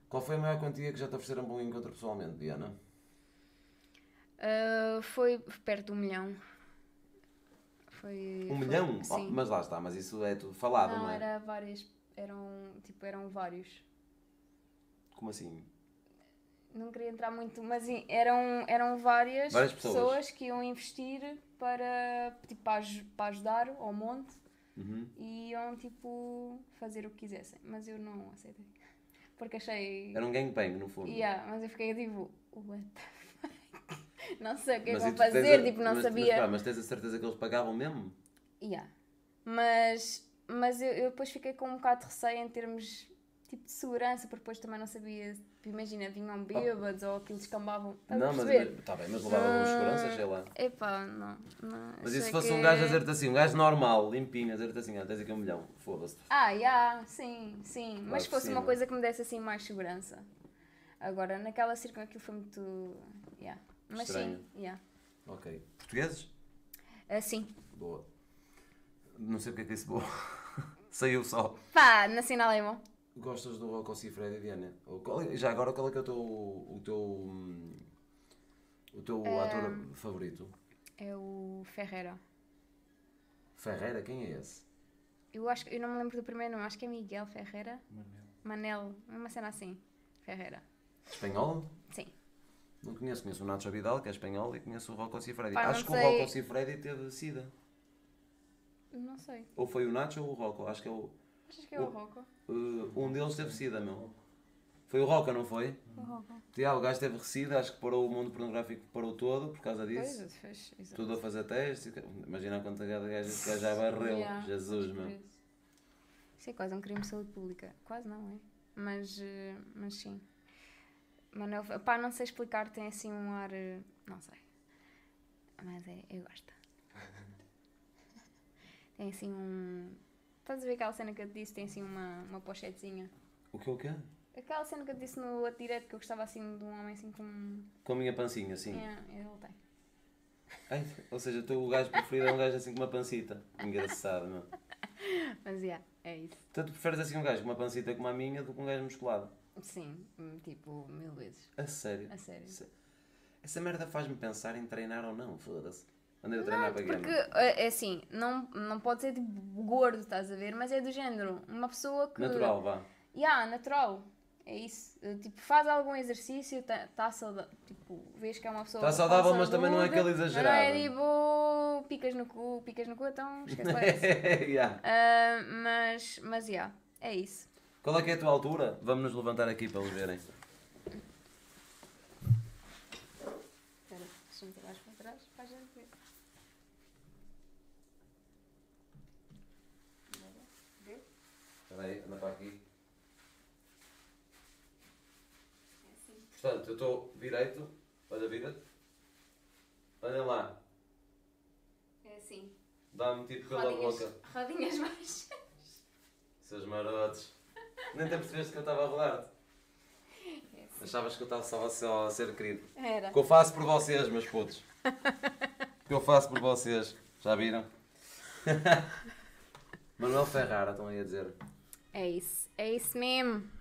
Qual foi a maior quantia que já te ofereceram para um encontro pessoalmente, Diana? Foi perto de 1 milhão. Um Foi, milhão? Oh, sim. mas lá está, mas isso é tudo falado, Não, não é? era várias. Eram vários. Como assim? Não queria entrar muito, mas eram várias Várias pessoas. pessoas que iam investir para, tipo, para ajudar ao monte Uhum. e iam, tipo, fazer o que quisessem. Mas eu não aceitei. Porque achei. Era um gangbang, no fundo. Yeah, mas eu fiquei tipo, what the fuck? Não sei o que é que Mas, e vão tu tens fazer, tipo, não mas, sabia. pá, mas tens a certeza que eles pagavam mesmo? Yeah. Mas eu depois fiquei com um bocado de receio em termos tipo de segurança, porque depois também não sabia. Tipo, imagina, vinham bêbados ou aquilo descambavam. Estás a Não, mas perceber? está bem, mas levavam os seguranças, sei lá. Epá, não. Mas e se Achei fosse que... um gajo a dizer-te assim, um gajo normal, limpinho, a dizer-te assim, ah, tens aqui 1 milhão, foda-se. Yeah, sim. Mas se Por fosse uma cima. coisa que me desse assim mais segurança. Agora, naquela circunstância aquilo foi muito. Yeah. Mas Estranho. sim, yeah. Ok. Portugueses? Sim. Boa. Não sei porque é que disse boa. Saiu só. Pá, nacional é bom. Gostas do Rocco Siffredi, Diana? Já agora, qual é que é o teu ator favorito? É o Ferreira. Ferreira, quem é esse? Eu não me lembro do primeiro nome, acho que é Miguel Ferreira. Manel, uma cena assim. Ferreira. Espanhol? Sim. Não conheço o Nacho Vidal, que é espanhol, e conheço o Rocco Siffredi. Pá, Acho não que o sei. Rocco Siffredi teve SIDA. Não sei. Ou foi o Nacho ou o Rocco, acho que é o... Achas que é o Rocco? Um deles teve SIDA, meu. Foi o Rocco, não foi? O Rocco. O gajo teve SIDA, acho que parou o mundo pornográfico, parou todo por causa disso. Pois, fez. Exato. Tudo a fazer testes. Imagina quanta gaja esse gajo já barreu. Yeah, Jesus, acho que meu. por isso é quase um crime de saúde pública. Quase não, é? Mas sim. Manel, pá, não sei explicar, tem assim um ar. Não sei. Mas eu gosto. Tem assim um. Estás a ver aquela cena que eu te disse? Tem assim uma pochetezinha. O quê? Aquela cena que eu te disse no outro direto que eu gostava assim de um homem assim com. Com a minha pancinha, assim. Ele tem. Ai, ou seja, o gajo preferido é um gajo assim com uma pancita. Engraçado, meu. Mas é isso. Então tu preferes assim um gajo com uma pancita como a minha do que um gajo musculado? Sim, tipo, 1000 vezes. A sério? A sério. Essa merda faz-me pensar em treinar ou não, foda-se. Andei a treinar para Porque, gama. é assim, não pode ser tipo gordo, estás a ver? Mas é do género, uma pessoa que... Natural, vá. Natural. É isso. Tipo, faz algum exercício, tá saudável. Tipo, vês que é uma pessoa Tá com saudável, mas saúde, também não é aquele exagerado. Não é tipo, picas no cu, então esquece lá isso. Yeah. Mas é isso. Qual é que é a tua altura? Vamos nos levantar aqui para eles verem. Espera, deixa-me tirar para trás para a gente ver. Vê? Espera aí, anda para aqui. É assim. Portanto, eu estou direito. Olha, vira-te. Olha lá. É assim. Dá-me tipo pela boca. Rodinhas baixas. Seus marotos. Nem te percebeste que eu estava a rodar-te. É assim. Achavas que eu estava só a ser querido. Era. O que eu faço por vocês, meus putos. O que eu faço por vocês. Já viram? Manuel Ferrara, estão aí a dizer. É isso mesmo.